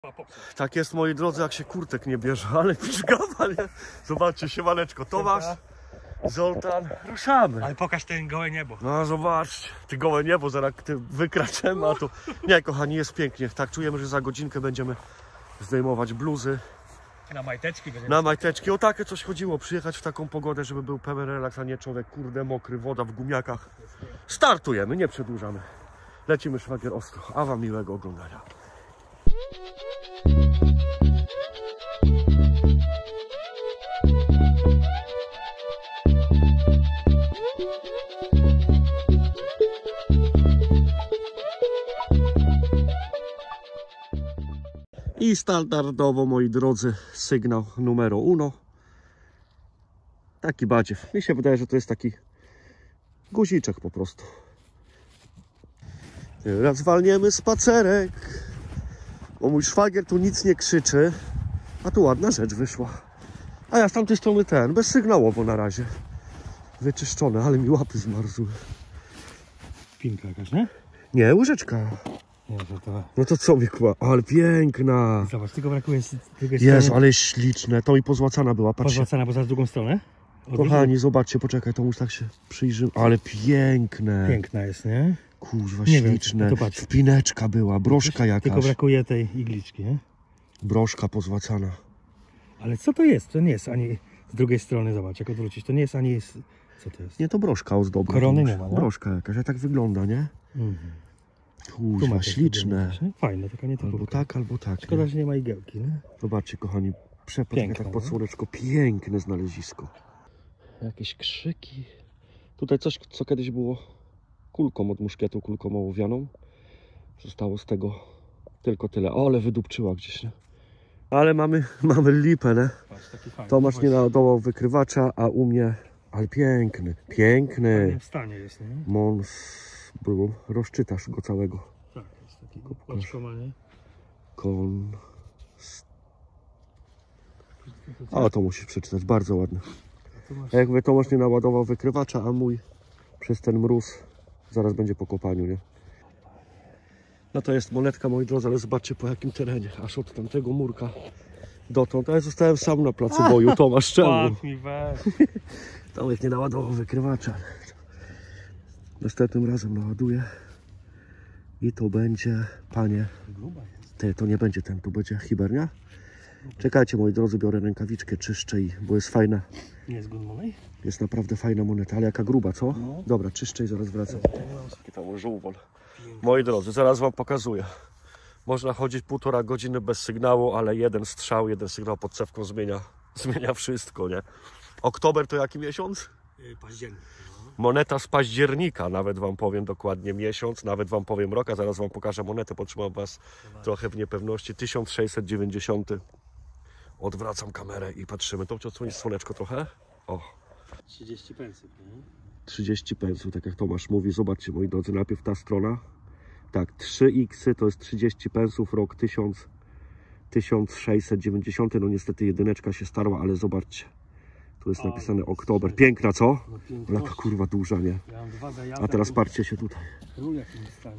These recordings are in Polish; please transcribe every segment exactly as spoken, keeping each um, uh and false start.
Tak jest, moi drodzy, jak się kurtek nie bierze, ale piżgama, nie? Zobaczcie, siemaneczko, Tomasz, Zoltan, ruszamy. Ale pokaż ten gołe niebo. No zobaczcie, ty gołe niebo, zaraz ty wykraczemy, a tu... Nie, kochani, jest pięknie. Tak, czujemy, że za godzinkę będziemy zdejmować bluzy. Na majteczki będziemy. Na majteczki, o takie coś chodziło, przyjechać w taką pogodę, żeby był pełen relaks, a nie człowiek, kurde, mokry, woda w gumiakach. Startujemy, nie przedłużamy. Lecimy, szwagier, ostro, a wam miłego oglądania. I standardowo, moi drodzy, sygnał numer uno. Taki badziew. Mi się wydaje, że to jest taki guziczek po prostu. Teraz zwalniemy spacerek. Bo mój szwagier tu nic nie krzyczy. A tu ładna rzecz wyszła. A ja z tamtej strony ten, bezsygnałowo na razie. Wyczyszczone, ale mi łapy zmarzły. Pinka jakaś, nie? Nie, łyżeczka. Nie, to to... No to co mi kła? Ale piękna. Zobacz, tylko brakuje z drugiej Jezu, strony. ale śliczne. To mi pozłacana była, patrzcie. Pozłacana, bo za drugą stronę. Kochani, zobaczcie, poczekaj, to już tak się przyjrzymy. Ale piękne. Piękna jest, nie? Kurwa, Nie wiem, śliczne. to patrz. Wpineczka była, broszka jakaś. Tylko brakuje tej igliczki, nie? Broszka pozłacana. Ale co to jest? To nie jest ani z drugiej strony, zobacz, jak odwrócić. To nie jest ani... Z... Co to jest? Nie, to broszka ozdobna. Korony nie ma, nie? Broszka jakaś, a tak wygląda, nie? Mhm. Kurwa, śliczne. Fajne, taka nie Albo tak, albo tak. Szkoda, Nie? że nie ma igiełki, nie? Zobaczcie, kochani, przepoczekaj Piękne, tak pod nie? słoneczko. Piękne znalezisko. Jakieś krzyki. Tutaj coś, co kiedyś było kulką od muszkietu, kulką ołowianą. Zostało z tego tylko tyle. O, ale wydupczyła gdzieś, nie? Ale mamy, mamy lipę, nie? Patrz, taki fajny. Tomasz nie naładował wykrywacza, a u mnie... Ale piękny, piękny. W stanie jest, nie? Mons był, rozczytasz go całego. Tak, jest taki płaczkoma, nie? Kon... A to musisz przeczytać, bardzo ładne. Masz... A jak mówię, Tomasz nie naładował wykrywacza, a mój przez ten mróz zaraz będzie po kopaniu, nie? No to jest monetka, moi drodzy, ale zobaczcie po jakim terenie. Aż od tamtego murka dotąd. A ja zostałem sam na placu boju, Tomasz, czemu? mi weź. Tomek nie naładował wykrywacza. Następnym razem naładuję. I to będzie, panie, te, to nie będzie ten, to będzie hibernia. Czekajcie, moi drodzy, biorę rękawiczkę, czyszczę i, bo jest fajna. Nie jest good money? Jest naprawdę fajna moneta, ale jaka gruba, co? No. Dobra, czyszczę i zaraz wracam. Taki tam żółwol. Moi drodzy, zaraz wam pokazuję. Można chodzić półtora godziny bez sygnału, ale jeden strzał, jeden sygnał pod cewką zmienia, zmienia wszystko, nie? Oktober to jaki miesiąc? Yy, październik. Moneta z października, nawet wam powiem dokładnie miesiąc, nawet wam powiem rok, a zaraz wam pokażę monetę, potrzymam was trochę w niepewności. tysiąc sześćset dziewięćdziesiąty. Odwracam kamerę i patrzymy. To odsłonić słoneczko trochę. O. trzydzieści pensów, nie? trzydzieści pensów, tak jak Tomasz mówi. Zobaczcie, moi drodzy, najpierw ta strona. Tak, trzy iksy to jest trzydzieści pensów, rok tysiąc sześćset dziewięćdziesiąty. No niestety jedyneczka się starła, ale zobaczcie. Tu jest napisane oktober. Piękna, co? No, jaka kurwa duża, nie? Ja mam dwa zajazdy, A teraz patrzcie się tutaj. król jakim stanie.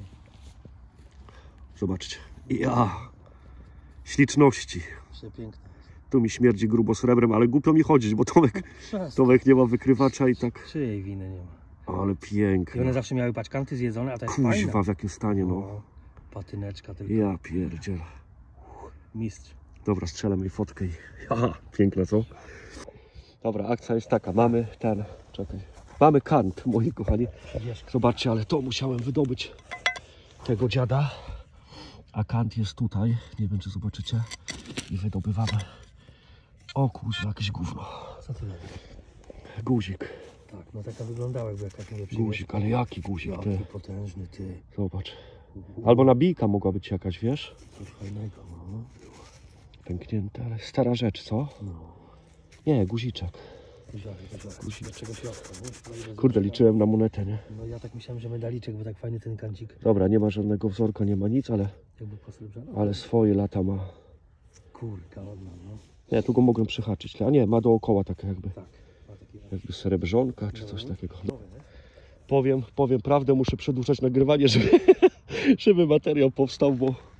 Zobaczcie. Ja. Śliczności. Przepiękne. Tu mi śmierdzi grubo srebrem, ale głupio mi chodzić, bo Tomek, Przestań. Tomek nie ma wykrywacza i tak... Czyjej winy nie ma. Ale I piękne. one zawsze miały paczkanty zjedzone, a ta jest Kuźwa, fajna. w jakim stanie, no. O, patyneczka tylko. Ja pierdzielę. Mistrz. Dobra, strzelam jej fotkę i... Aha, piękna, co? Dobra, akcja jest taka. Mamy ten... Czekaj. Mamy kant, moi kochani. Zobaczcie, ale to musiałem wydobyć tego dziada. A kant jest tutaj. Nie wiem, czy zobaczycie. I wydobywamy. O kuźwa, jakieś gówno. Co to jest? Guzik. Tak, no taka wyglądała, jakby jakaś nie Guzik, ale jaki guzik, ty? Jaki potężny, ty. Zobacz. Albo nabijka mogła być jakaś, wiesz? Coś fajnego, no. Pęknięte, ale stara rzecz, co? No. Nie, guziczek. Guziak, guziak. Do czego środka, nie? Kurde, liczyłem na monetę, nie? No ja tak myślałem, że medaliczek, bo tak fajny ten kancik. Dobra, nie ma żadnego wzorka, nie ma nic, ale, Jakby posrebrzano. ale swoje lata ma. Kurka ładna, no. Nie, tu go mogłem przyhaczyć, a nie, ma dookoła takie jakby, Tak. Ma taki... jakby srebrzonka czy coś No. takiego. No. Nowy, nie? Powiem, powiem prawdę, muszę przedłużać nagrywanie, żeby, żeby materiał powstał, bo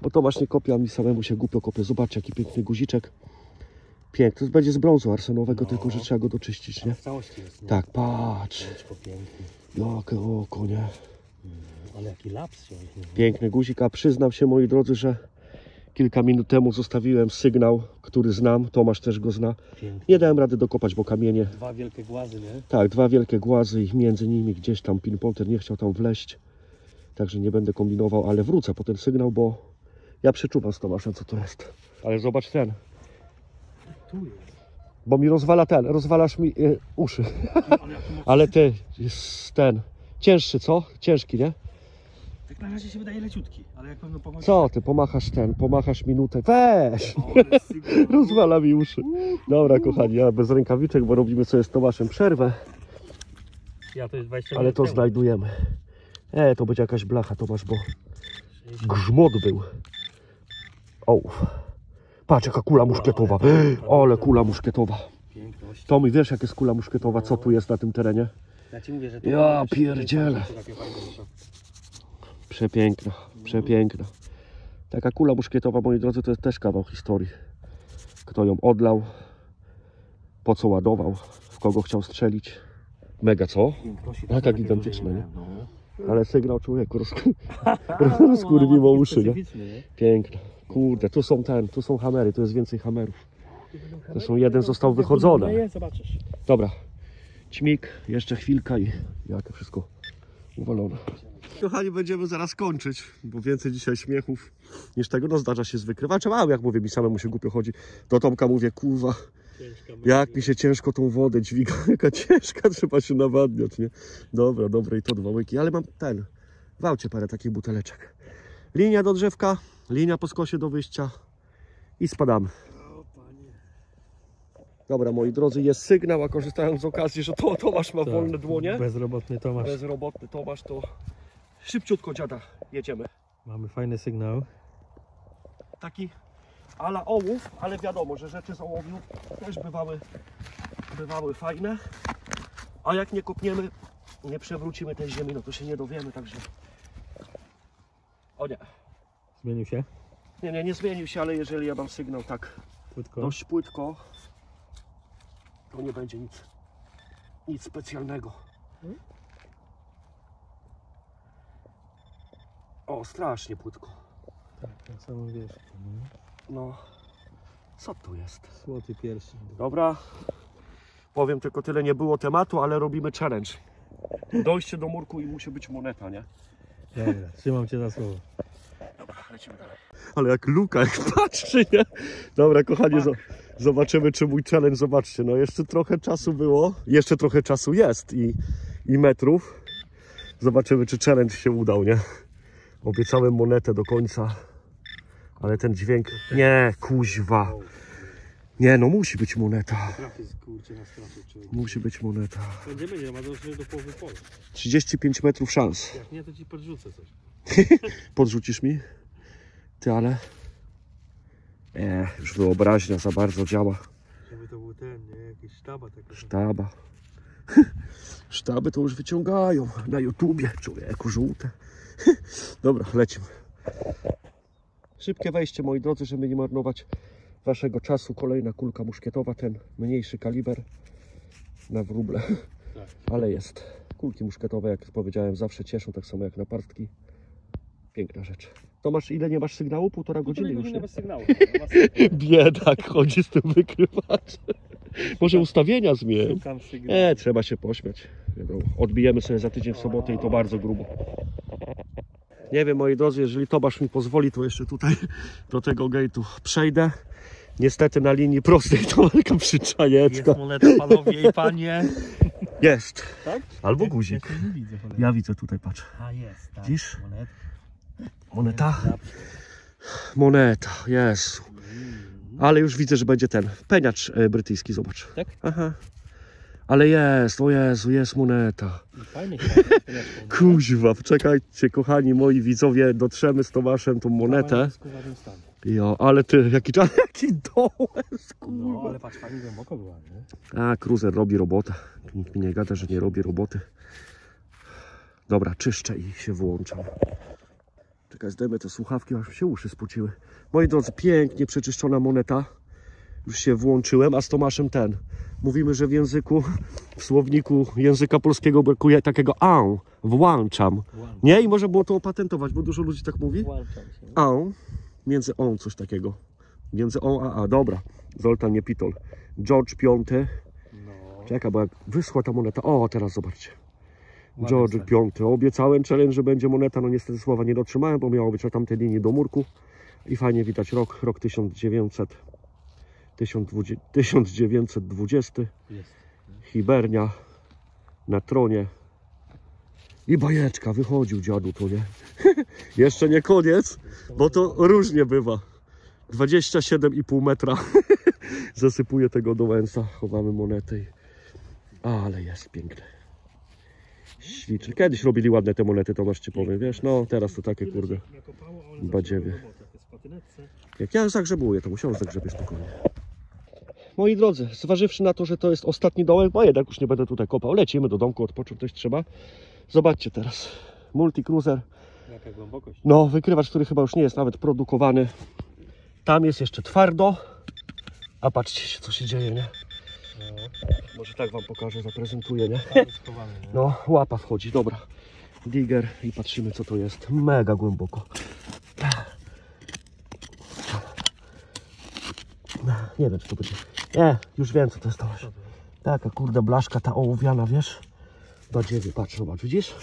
Bo Tomasz nie kopie, a mi samemu się głupio kopie. Zobaczcie, jaki piękny guziczek. Piękny. To będzie z brązu arsenowego, No. tylko że trzeba go doczyścić, nie? W całości jest, nie? Tak, patrz. Oczko piękne. Jakie oko, nie? Ale jaki laps się weźmie. Piękny guzik, a przyznam się, moi drodzy, że kilka minut temu zostawiłem sygnał, który znam. Tomasz też go zna. Piękny. Nie dałem rady dokopać, bo kamienie. Dwa wielkie głazy, nie? Tak, dwa wielkie głazy i między nimi gdzieś tam pinpointer nie chciał tam wleść. Także nie będę kombinował, ale wrócę po ten sygnał, bo ja przeczuwam z Tomaszem, co to jest. Ale zobacz ten, Tu jest. bo mi rozwala ten, rozwalasz mi e, uszy. Ale ty, jest ten, cięższy, co? Ciężki, nie? Tak na razie się wydaje leciutki, ale jak pewno pochodzi... Co ty, pomachasz ten, pomachasz minutę. Weź! Rozwala mi uszy. Dobra, kochani, ja bez rękawiczek, bo robimy sobie z Tomaszem przerwę, Ja to jest dwadzieścia ale to minut temu. znajdujemy. E, to będzie jakaś blacha, Tomasz, bo grzmot był. O, patrz jaka kula muszkietowa. Ale kula muszkietowa. Piękność. Tomi, wiesz jak jest kula muszkietowa, co tu jest na tym terenie? Ja ci mówię, że to... Ja pierdzielę. Takie fajne rzeczy. Przepiękna, przepiękna. Taka kula muszkietowa, moi drodzy, to jest też kawał historii. Kto ją odlał, po co ładował, w kogo chciał strzelić. Mega, co? Piękności Taka takie gigantyczna, duże nie? miałem, no. Ale sygnał człowieku, rozkur... rozkurwiło uszy, nie? Specyficzny, nie? Piękna. Kurde, tu są ten, tu są hamery, tu jest więcej hamerów. Zresztą jeden został wychodzony. Nie, zobaczysz. Dobra, ćmik, jeszcze chwilka i jak wszystko uwalone. Kochani, będziemy zaraz kończyć, bo więcej dzisiaj śmiechów niż tego, no zdarza się z wykrywaczem, ale jak mówię, mi samemu się głupio chodzi. Do Tomka mówię, kurwa, jak mi się ciężko tą wodę dźwiga, jaka ciężka, trzeba się nawadniać, nie? Dobra, dobra, i to dwa łyki, ale mam ten, w aucie parę takich buteleczek. Linia do drzewka, linia po skosie do wyjścia i spadamy. Dobra, moi drodzy, jest sygnał, a korzystając z okazji, że to Tomasz ma wolne dłonie. Bezrobotny Tomasz. Bezrobotny Tomasz, to szybciutko dziada, jedziemy. Mamy fajny sygnał. Taki ala ołów, ale wiadomo, że rzeczy z ołowiu też bywały, bywały fajne. A jak nie kopniemy, nie przewrócimy tej ziemi, no to się nie dowiemy, także... O nie, Zmienił się? nie, nie, nie zmienił się, ale jeżeli ja dam sygnał tak Płytko. dość płytko, to nie będzie nic, nic specjalnego. O, strasznie płytko. Tak, tak samo wiesz. No, co tu jest? Złoty pierścień. Dobra, powiem tylko tyle, nie było tematu, ale robimy challenge. Dojście do murku i musi być moneta, nie? Dobra, trzymam cię za słowo. Dobra, lecimy dalej. Ale jak Luka, jak patrzy, nie? Dobra, kochani, zo- zobaczymy, czy mój challenge, zobaczcie, no jeszcze trochę czasu było, jeszcze trochę czasu jest i, i metrów. Zobaczymy, czy challenge się udał, nie? Obiecałem monetę do końca, ale ten dźwięk, nie, kuźwa. Nie, no musi być moneta. Trafy kurczę na strafy, czy... Musi być moneta. Będzie, będzie, ma dążyć do połowy pola. trzydzieści pięć metrów szans. Jak nie, to ci podrzucę coś. Podrzucisz mi? Ty, ale... Nie, już wyobraźnia za bardzo działa. Żeby to był ten, nie? Jakiś sztaba taka. Sztaba. Sztaby to już wyciągają na YouTubie, człowieku, żółte. Dobra, lecimy. Szybkie wejście, moi drodzy, żeby nie marnować waszego czasu. Kolejna kulka muszkietowa, ten mniejszy kaliber na wróble. Tak. Ale jest. Kulki muszkietowe, jak powiedziałem, zawsze cieszą, tak samo jak naparstki. Piękna rzecz. Tomasz, ile nie masz sygnału? Półtora godziny już, nie? bez sygnału. Biedak chodzi z tym wykrywaczem. Może ustawienia zmień. Szukam sygnału. Nie, trzeba się pośmiać. Wiadomo. Odbijemy sobie za tydzień w sobotę i to bardzo grubo. Nie wiem, moi drodzy, jeżeli Tomasz mi pozwoli, to jeszcze tutaj do tego gate'u przejdę. Niestety na linii prostej to taka przyczajeczka. Jest moneta, panowie i panie. Jest. Tak? Albo guzik. Ja nie widzę, cholera. Ja widzę tutaj, patrz. A jest, tak. Widzisz? Monet. Moneta. Moneta, jest. Ale już widzę, że będzie ten peniacz e, brytyjski, zobacz. Tak? Aha. Ale jest, o Jezu, jest moneta. Fajny. Kuźwa, czekajcie, kochani moi widzowie, dotrzemy z Tomaszem tą monetę. Jo, ale ty, jaki czas, jaki dołez, kurwa. No, ale patrz, fajnie głęboko była, nie? A, cruiser robi robotę. Nikt mi nie gada, że nie robi roboty. Dobra, czyszczę i się wyłączam. Czekaj, zdejmę te słuchawki, aż mi się uszy spociły. Moi drodzy, pięknie przeczyszczona moneta. Już się włączyłem, a z Tomaszem ten. Mówimy, że w języku, w słowniku języka polskiego brakuje takiego ał, włączam. Nie? I można było to opatentować, bo dużo ludzi tak mówi. Ał, między on coś takiego. Między on a a, dobra. Zoltan nie pitol. George piąty. No. Czekaj, bo jak wyschła ta moneta. O, teraz zobaczcie. George piąty. Obiecałem challenge, że będzie moneta. No niestety słowa nie dotrzymałem, bo miało być na tamtej linii do murku. I fajnie widać rok, rok tysiąc dziewięćset. tysiąc dziewięćset dwudziesty. Jest. Hibernia na tronie. I bajeczka, wychodził dziadu tu, nie? Jeszcze nie koniec, bo to różnie bywa. dwadzieścia siedem i pół metra. Zasypuję tego do węsa, chowamy monety. Ale jest piękny. Śliczny. Kiedyś robili ładne te monety, Tomasz ci powiem, wiesz? No, teraz to takie, kurde, badziewie. Jak ja zagrzebuję, to musiałem zagrzebić spokojnie. Moi drodzy, zważywszy na to, że to jest ostatni dołek, bo jednak już nie będę tutaj kopał, lecimy do domku, odpocząć też trzeba. Zobaczcie teraz, multicruiser. Jaka głębokość? No, wykrywacz, który chyba już nie jest nawet produkowany. Tam jest jeszcze twardo. A patrzcie się, co się dzieje, nie? No. Może tak wam pokażę, zaprezentuję, nie? Schowany, nie? No, łapa wchodzi, dobra. Digger i patrzymy, co to jest. Mega głęboko. Nie wiem, czy to będzie. Nie, już wiem, co to jest. To jest. Taka kurde blaszka, ta ołowiana, wiesz? Badziewie, patrz, zobacz, widzisz?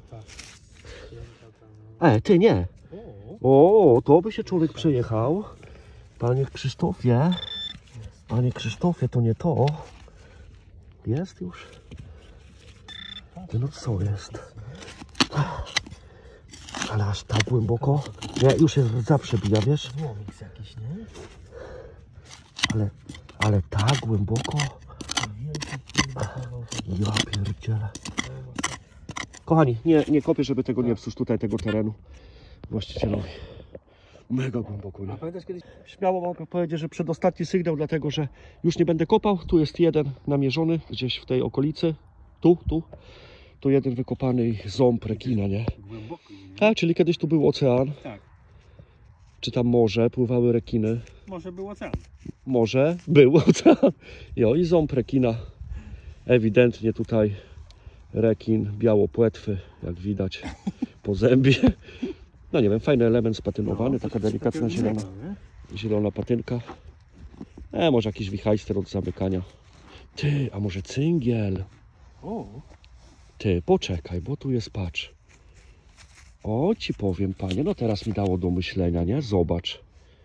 E, ty nie. O, to by się człowiek przejechał. Panie Krzysztofie. Panie Krzysztofie, to nie to. Jest już? Ty, no co jest? Ale aż tak głęboko? Nie, już jest zawsze bija, wiesz? Złomik jakiś, nie? Ale, ale tak głęboko? Ja pierdzielę. Kochani, nie, nie kopię, żeby tego nie psuć tutaj, tego terenu właścicielowi. Mega głęboko, nie? A pamiętasz kiedyś? Śmiało mogę powiedzieć, że przedostatni sygnał, dlatego że już nie będę kopał. Tu jest jeden namierzony, gdzieś w tej okolicy. Tu, tu. Tu jeden wykopany ząb rekina, nie? Głęboko, nie? Tak, czyli kiedyś tu był ocean. Tak. Czy tam morze, pływały rekiny. Może był ocean. Może był ocean. Jo, i ząb rekina. Ewidentnie tutaj rekin, białopłetwy, jak widać po zębie. No nie wiem, fajny element spatynowany, taka delikatna zielona, zielona patynka. E, może jakiś wichajster od zamykania. Ty, a może cyngiel? O. Ty, poczekaj, bo tu jest, patrz. O, ci powiem, panie, no teraz mi dało do myślenia, nie? Zobacz.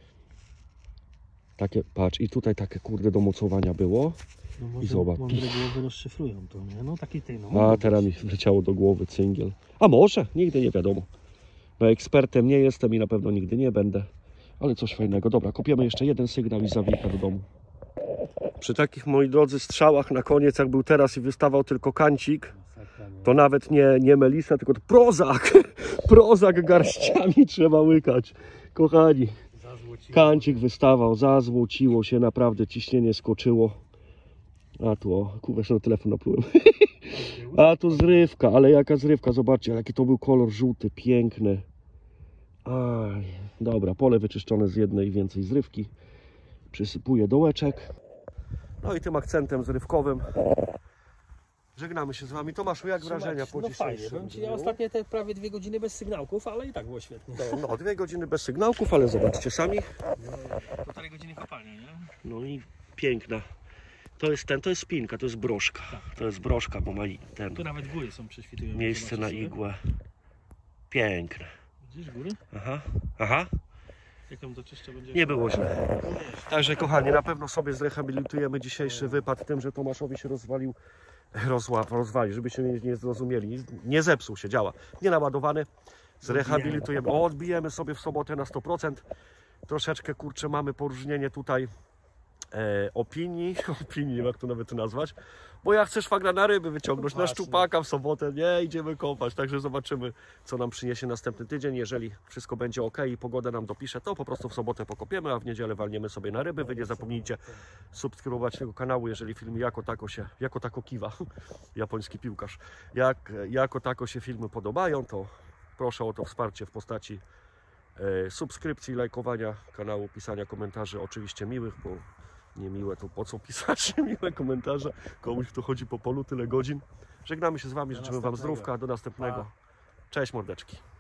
Takie, patrz, i tutaj takie, kurde, do mocowania było. No może I zobacz. mądre głowy rozszyfrują to, nie? No taki ty, no. A teraz mi wleciało do głowy cyngiel. A może? Nigdy nie wiadomo. No ekspertem nie jestem i na pewno nigdy nie będę. Ale coś fajnego. Dobra, kopiemy jeszcze jeden sygnał i zawijkę do domu. Przy takich, moi drodzy, strzałach na koniec, jak był teraz i wystawał tylko kancik, to nawet nie, nie melisa, tylko to prozak. Prozak garściami trzeba łykać. Kochani, kancik wystawał, zazłociło się, naprawdę ciśnienie skoczyło. A tu, o, kurwa, jeszcze na telefon naplułem. A tu zrywka, ale jaka zrywka, zobaczcie, jaki to był kolor żółty, piękny. Aj, dobra, pole wyczyszczone z jednej i więcej zrywki. Przysypuję dołeczek. No i tym akcentem zrywkowym żegnamy się z wami. Tomaszu, jak wrażenia po No fajnie, dzisiejszym powiem ci, ja dniu? ostatnie te prawie dwie godziny bez sygnałków, ale i tak było świetnie. No, no, dwie godziny bez sygnałków, ale zobaczcie sami. Półtorej godziny kopalni, nie? No i piękna. To jest ten, to jest spinka, to jest broszka. To jest broszka, bo ma i ten Tu nawet góry są prześwitują. miejsce na igłę. Piękne. Widzisz góry? Aha, aha. Jak tam to czyszcze będzie? Nie było źle. Także kochani, na pewno sobie zrehabilitujemy dzisiejszy wypad tym, że Tomaszowi się rozwalił, rozła, rozwalił, żebyście mnie nie zrozumieli. Nie zepsuł się, działa. Nie naładowany. Zrehabilitujemy. O, odbijemy sobie w sobotę na sto procent. Troszeczkę, kurczę, mamy poróżnienie tutaj e, opinii, opinii, jak to nawet nazwać, bo ja chcę szwagra na ryby wyciągnąć, na szczupaka w sobotę, nie, idziemy kopać, także zobaczymy, co nam przyniesie następny tydzień. Jeżeli wszystko będzie ok i pogoda nam dopisze, to po prostu w sobotę pokopiemy, a w niedzielę walniemy sobie na ryby. Wy nie zapomnijcie subskrybować tego kanału, jeżeli film jako tako się, jako tako kiwa, japoński piłkarz, jak jako tako się filmy podobają, to proszę o to wsparcie w postaci E, subskrypcji, lajkowania kanału, pisania komentarzy, oczywiście miłych, bo niemiłe to po co pisać miłe komentarze, komuś kto chodzi po polu tyle godzin. Żegnamy się z Wami, życzymy Wam zdrówka, do następnego. Cześć mordeczki.